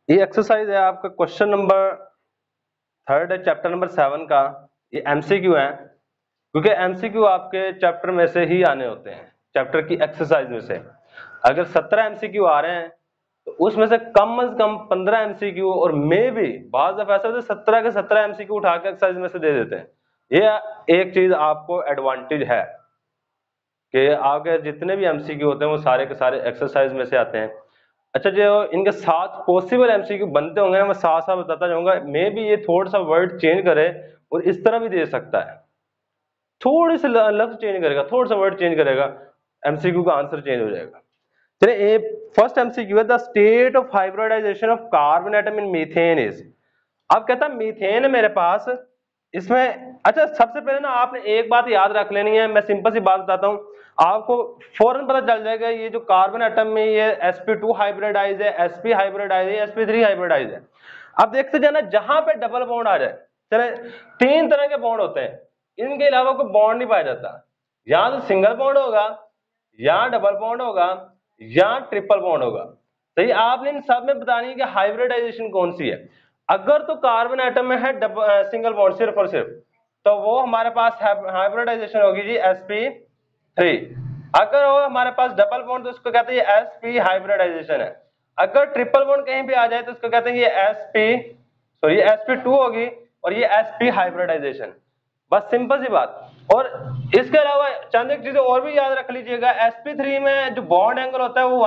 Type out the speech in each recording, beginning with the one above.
ये एक्सरसाइज है आपका क्वेश्चन नंबर 3 है चैप्टर नंबर 7 का। ये एमसीक्यू है, क्योंकि एमसीक्यू आपके चैप्टर में से ही आने होते हैं, चैप्टर की एक्सरसाइज में से। अगर 17 एमसीक्यू आ रहे हैं तो उसमें से कम 15 एमसीक्यू और मे भी बाज दफा ऐसा होता है 17 के 17 एमसीक्यू उठा के एक्सरसाइज में से दे देते हैं। ये एक चीज आपको एडवांटेज है कि आपके जितने भी एमसीक्यू होते हैं वो सारे के सारे एक्सरसाइज में से आते हैं। अच्छा, जो इनके 7 पॉसिबल एमसीक्यू बनते होंगे ना, मैं साथ साथ बताता जाऊंगा। मे भी ये थोड़ा सा वर्ड चेंज करे और इस तरह भी दे सकता है, थोड़ी सी लफ्ज चेंज करेगा, थोड़ा सा वर्ड चेंज करेगा, एमसीक्यू का आंसर चेंज हो जाएगा। चलिए, ए फर्स्ट एमसीक्यू है the state of hybridisation of carbon atom in methane is. अब कहता है मीथेन है मेरे पास, इसमें अच्छा सबसे पहले ना आपने एक बात याद रख लेनी है। मैं सिंपल सी बात बताता हूं, आपको फौरन पता चल जाएगा ये जो कार्बन एटम में ये sp2 हाइब्रिडाइज है, sp हाइब्रिडाइज है, sp3 हाइब्रिडाइज है। अब देखते जाना जहां पे डबल बॉन्ड आ जाए, चले 3 तरह के बॉन्ड होते हैं, इनके अलावा कोई बॉन्ड नहीं पाया जाता। या तो सिंगल बॉन्ड होगा, या डबल बॉन्ड होगा, या ट्रिपल बॉन्ड होगा। सही, आपने इन सब में बतानी है कि हाइब्रिडाइजेशन कौन सी है। अगर तो कार्बन एटम में है सिंगल बॉन्ड सिर्फ और सिर्फ, तो वो हमारे पास हाइब्रिडाइजेशन होगी जी sp3। अगर वो हमारे पास डबल बॉन्ड तो उसको कहते हैं sp हाइब्रिडाइजेशन है। अगर ट्रिपल बॉन्ड कहीं भी आ जाए तो उसको कहते हैं ये sp2 होगी और ये sp हाइब्रिडाइजेशन। बस सिंपल सी बात। और इसके अलावा चंद एक चीजें और भी याद रख लीजिएगा। sp3 में जो बॉन्ड एंगल होता है वो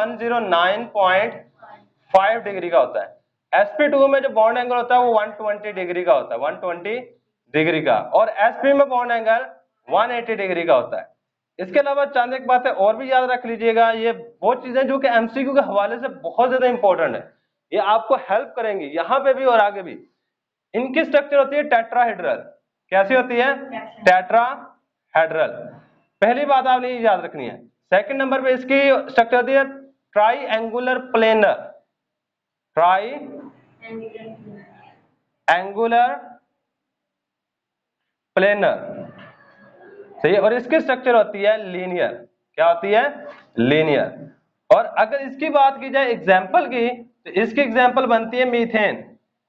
109.5 डिग्री का होता है। sp2 में जो बॉन्ड एंगल होता है वो 120 डिग्री का होता है, 120 डिग्री का। और sp में बॉन्ड एंगल 180 डिग्री का होता है। इसके अलावा चंद एक बातें और भी याद रख लीजिएगा। ये वो चीजें जो कि एमसीक्यू के हवाले से बहुत ज्यादा इंपॉर्टेंट है, ये आपको हेल्प करेंगी यहाँ पे भी और आगे भी। इनकी स्ट्रक्चर होती है टेट्राहेड्रल। कैसी होती है? टेट्राहेड्रल। पहली बात आपने ये याद रखनी है। सेकंड नंबर पे इसकी स्ट्रक्चर होती है tri planar, triangular planar. सही है। और इसकी स्ट्रक्चर होती है लीनियर। क्या होती है? लीनियर। और अगर इसकी बात की जाए एग्जाम्पल की, तो इसकी एग्जाम्पल बनती है मीथेन।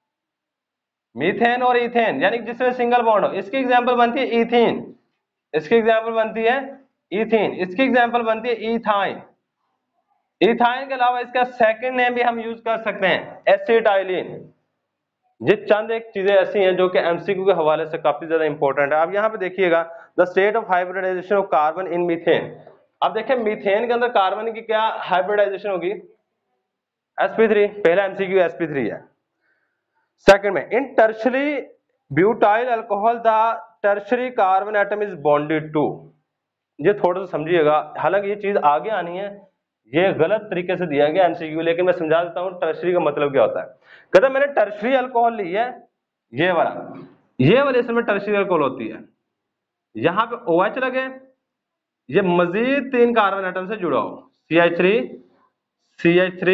मीथेन और इथेन, यानी जिसमें सिंगल बॉन्ड हो, इसकी एग्जाम्पल बनती है इथीन। इसकी एग्जाम्पल बनती है इथीन। इसकी एग्जाम्पल बनती है इथाइन। इथाइन के अलावा इसका सेकंड नेम भी हम यूज कर सकते हैं एसिटाइलिन। ये चंद एक चीजें ऐसी हैं जो कि एमसीक्यू के हवाले से काफी ज्यादा इंपॉर्टेंट है। अब यहाँ पे देखिएगा the state of hybridisation of carbon in methane. अब देखिए मीथेन के अंदर कार्बन की क्या हाइब्रिडाइजेशन होगी? sp3। पहला एमसीक्यू sp3 है। सेकंड में in tertiary butyl alcohol the tertiary carbon atom is bonded to. ये थोड़ा सा समझिएगा, हालांकि ये चीज आगे आनी है, ये गलत तरीके से दिया गया एमसीक्यू, लेकिन मैं समझा देता हूं टर्शरी का मतलब क्या होता है। कहता मैंने टर्शरी अल्कोहल ली है, ये वाले इसमें टर्शरी अल्कोहल होती है। यहां पे OH लगे, ये मजीद 3 कार्बन एटम से जुड़ा हो, CH3 CH3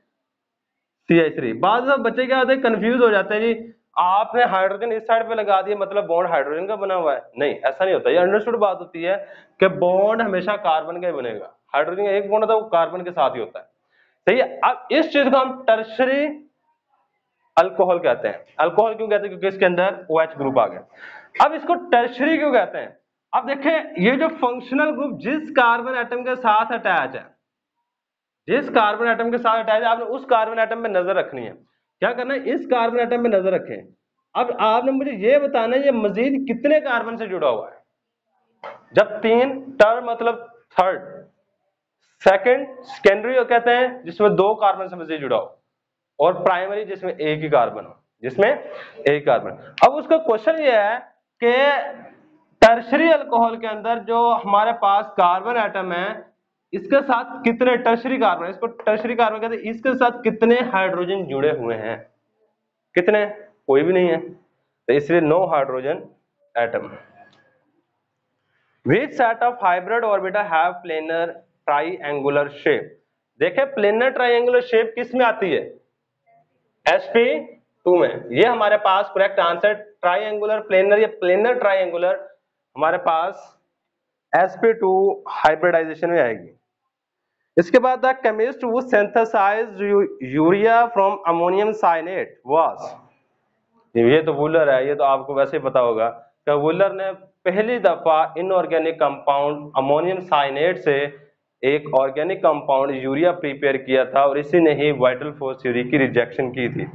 CH3। बाद में बच्चे क्या होते हैं, कंफ्यूज हो जाते हैं जी, आपने हाइड्रोजन इस साइड पे लगा दिया मतलब बॉन्ड हाइड्रोजन का बना हुआ है। नहीं, ऐसा नहीं होता। ये अंडरस्टूड बात होती है कि बॉन्ड हमेशा कार्बन का ही बनेगा। हाइड्रोजन का एक बॉन्ड होता है वो कार्बन के साथ ही होता है। सही है। अब इस चीज को हम टर्शरी अल्कोहल कहते हैं। अल्कोहल क्यों कहते हैं? क्योंकि इसके अंदर OH ग्रुप आ गया। अब इसको टर्शरी क्यों कहते हैं? अब देखें, ये जो फंक्शनल ग्रुप जिस कार्बन एटम के साथ अटैच है, जिस कार्बन एटम के साथ अटैच है, आपने उस कार्बन एटम पे नजर रखनी है। क्या करना है? इस कार्बन एटम पे नजर रखें। अब आपने मुझे ये बताना है ये मजीद कितने कार्बन से जुड़ा हुआ है। जब 3 टर्म मतलब थर्ड, सेकंड सेकेंडरी कहते हैं जिसमें 2 कार्बन से मजीद जुड़ा हो, और प्राइमरी जिसमें एक ही कार्बन हो, जिसमें एक कार्बन। अब उसका क्वेश्चन ये है कि टर्शरी अल्कोहल के अंदर जो हमारे पास कार्बन एटम है, इसके साथ कितने टर्शरी कार्बन, इसको टर्शरी कार्बन कहते हैं, इसके साथ कितने हाइड्रोजन जुड़े हुए हैं? कितने? कोई भी नहीं है, तो इसलिए no hydrogen atom. Which set of hybrid orbiter have planar triangular shape? देखें प्लेनर ट्राइंगुलर शेप किस में आती है? sp2 में। ये हमारे पास करेक्ट आंसर ट्राइंगुलर प्लेनर या प्लेनर ट्राइंगुलर हमारे पास sp2 हाइब्रिडाइजेशन में आएगी। इसके बाद the chemist who synthesised urea from ammonium cyanate was, ये तो वूलर है, ये तो आपको वैसे ही पता होगा कि वूलर ने पहली दफा इनऑर्गेनिक कंपाउंड अमोनियम साइनेट से एक ऑर्गेनिक कंपाउंड यूरिया प्रिपेयर किया था और इसी ने ही वाइटल फोर्स थ्योरी की रिजेक्शन की थी।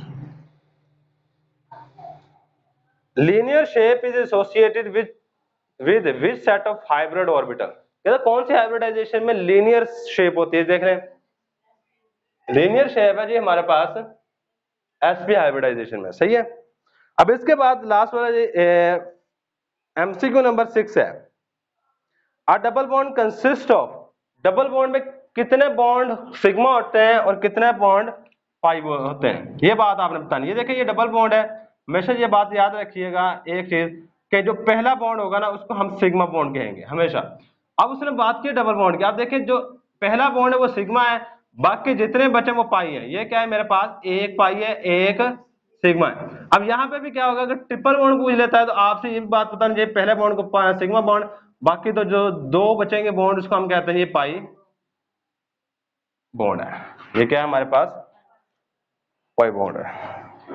Linear shape is associated with which set of hybrid orbital, कौन सी हाइब्रिडाइजेशन में लीनियर शेप होती है? देख रहे हैं, लीनियर शेप है जी हमारे पास sp हाइब्रिडाइजेशन में, सही है। अब इसके बाद लास्ट वाला एमसीक्यू नंबर 6 है, a double bond consist of, double bond में कितने बॉन्ड सिग्मा होते हैं और कितने बॉन्ड पाई होते हैं, ये बात आपने बतानी है। देखिए ये डबल बॉन्ड है, हमेशा ये बात याद रखिएगा एक चीज कि जो पहला बॉन्ड होगा ना उसको हम सिग्मा बॉन्ड कहेंगे हमेशा। अब उसने बात की डबल बॉन्ड की, आप देखिए जो पहला बॉन्ड है वो सिग्मा है, बाकी जितने बचे वो पाई है। ये क्या है मेरे पास, एक पाई है एक सिग्मा है। अब यहाँ पे भी क्या होगा, अगर ट्रिपल बॉन्ड पूछ लेता है तो आपसे ये बात बतानी चाहिए, पहले बॉन्ड को सिग्मा बॉन्ड, बाकी तो जो दो बचेंगे बॉन्ड उसको हम कहते हैं ये पाई बॉन्ड है। ये क्या है हमारे पास, पाई बॉन्ड है।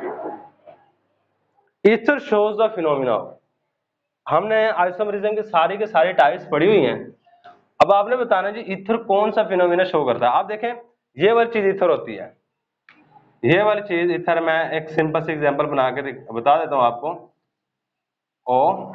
ईथर शोज द फिनोमिना, हमने आइसोमरिज्म के सारे टाइप्स पढ़ी हुई हैं। अब आपने बताना जी ईथर कौन सा फिनोमिना शो करता है। आप देखें ये वाली चीज ईथर होती है, ये वाली चीज ईथर, मैं एक सिंपल सी एग्जांपल बना के बता देता हूं आपको। ओ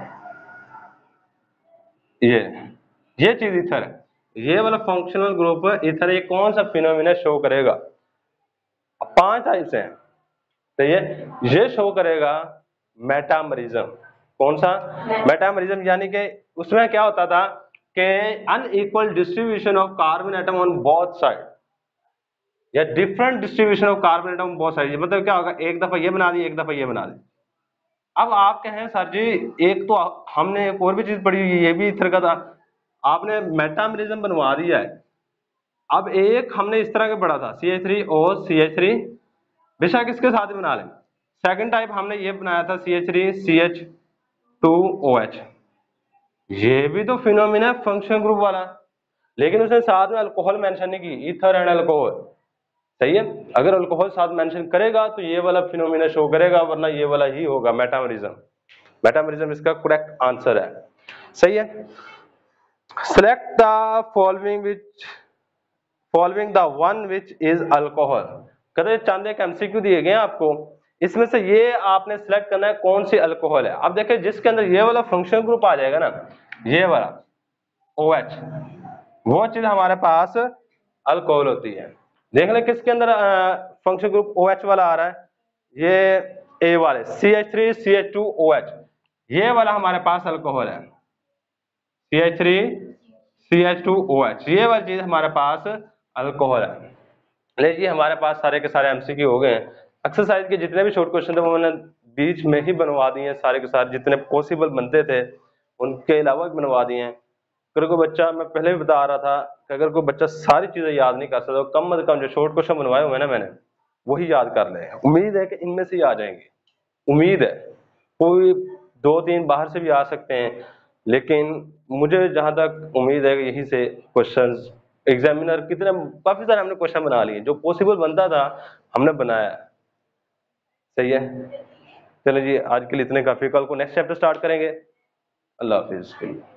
ये चीज ईथर है, ये वाला फंक्शनल ग्रुप ईथर, ये कौन सा फिनोमिना शो करेगा? 5 टाइप्स हैं, तो ये शो करेगा मेटामरिज्म। कौन सा? मेटामरिज्म, यानी कि उसमें क्या होता था कि unequal distribution of carbon atom on both side, या different distribution of carbon atom on both side. मतलब क्या होगा, एक दफा ये बना दी एक दफा ये बना दी। अब आप कहें सर जी एक तो हमने एक और भी चीज पढ़ी हुई, ये भी इस तरह का था, आपने मेटामरिज्म बनवा दिया है। अब एक हमने इस तरह का पढ़ा था CH3O CH3, बेशक इसके साथ ही बना लें। सेकंड टाइप हमने ये बनाया था CH3CH2OH, ये भी तो फिनोमिना फंक्शन ग्रुप वाला, लेकिन उसने साथ में अल्कोहल मेंशन नहीं की, ईथर एंड अल्कोहल, सही है। अगर अल्कोहल साथ मेंशन करेगा तो ये वाला फिनोमिना शो करेगा, वरना ये वाला ही होगा मेटामरिज्म। मेटामरिज्म इसका करेक्ट आंसर है, सही है। Select the following the one which is alcohol, कहते चांदे के एमसीक्यू दिए गए हैं आपको, इसमें से ये आपने सिलेक्ट करना है कौन सी अल्कोहल है। अब देखिए जिसके अंदर ये वाला फंक्शनल ग्रुप आ जाएगा ना, ये वाला OH, वो चीज हमारे पास अल्कोहल होती है। देख ले किसके अंदर फंक्शनल ग्रुप OH वाला आ रहा है, ये A वाले CH3CH2OH, ये वाला हमारे पास अल्कोहल है, CH3CH2OH, ये वाली चीज हमारे पास अल्कोहल है। लेकिन हमारे पास सारे के सारे एमसीक्यू हो गए हैं। एक्सरसाइज के जितने भी शॉर्ट क्वेश्चन थे वो मैंने बीच में ही बनवा दिए हैं, सारे के सारे जितने पॉसिबल बनते थे उनके अलावा भी बनवा दिए हैं। अगर कोई बच्चा, मैं पहले भी बता रहा था कि अगर कोई बच्चा सारी चीजें याद नहीं कर सकता तो कम से कम जो शॉर्ट क्वेश्चन बनवाए हुए ना मैंने, वही याद कर ले। उम्मीद है कि इनमें से ही आ जाएंगे, उम्मीद है। कोई 2-3 बाहर से भी आ सकते हैं, लेकिन मुझे जहां तक उम्मीद है कि यहीं से क्वेश्चंस, एग्जामिनर कितने काफी सारे हमने क्वेश्चन बना लिए, जो पॉसिबल बनता था हमने बनाया, सही है। चलिए जी आज के लिए इतने काफी, कल को नेक्स्ट चैप्टर स्टार्ट करेंगे। अल्लाह हाफिज।